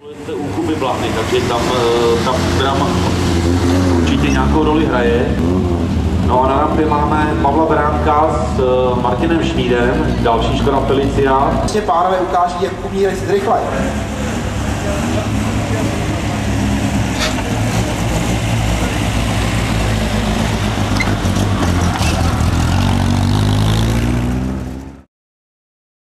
Jste u Kuby Blány, takže tam ta drama určitě nějakou roli hraje. No a na rampě máme Pavla Beránka s Martinem Šmídem, další Škoda Felicia. Vlastně pánové ukáží, jak umí jezdit rychle.